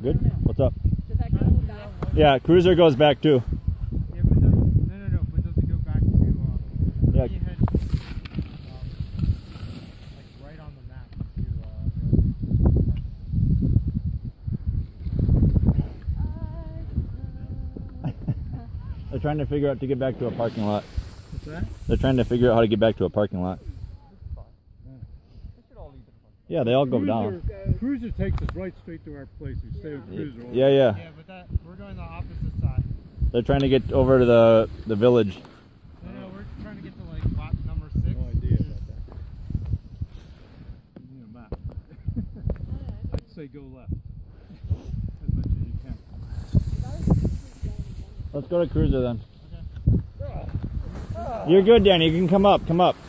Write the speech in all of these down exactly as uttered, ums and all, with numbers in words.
Good? What's up? Does that go back? Yeah, cruiser goes back too. Yeah, but does, no, no, no, but does it go back to, uh, Yeah. you had, um, like right on the map to, uh, They're trying to figure out to get back to a parking lot. What's that? They're trying to figure out how to get back to a parking lot. Yeah, they all go down. Cruiser takes us right straight to our place. We stay with Cruiser. all Yeah, yeah. Yeah, but that, we're going the opposite side. They're trying to get over to the the village. No, no, we're trying to get to like lot number six. No idea about that. You need a map. I'd say go left. As much as you can. Let's go to cruiser then. You're good, Danny. You can come up. Come up.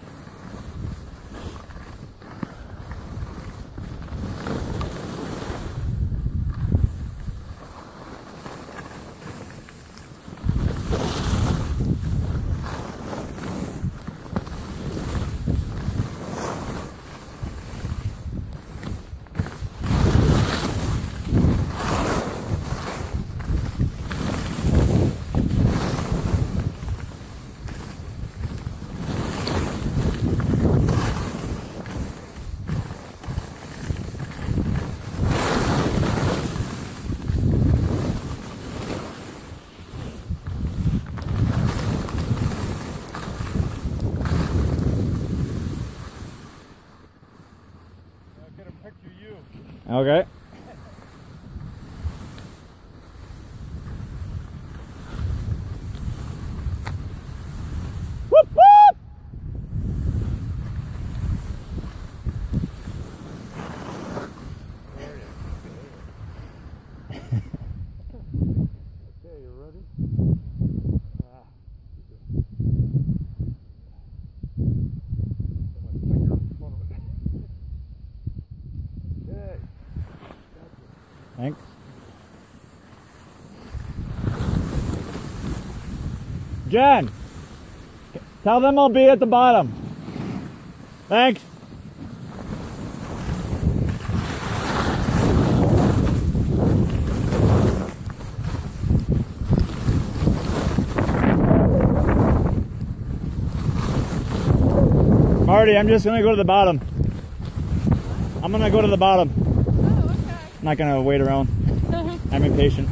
Okay. Whoop, whoop! Okay, you ready? Ah. Put my finger in front of it. Okay. Thanks. Jen, tell them I'll be at the bottom. Thanks. Marty, I'm just gonna go to the bottom. I'm gonna go to the bottom. Oh, okay. I'm not gonna wait around. I'm impatient.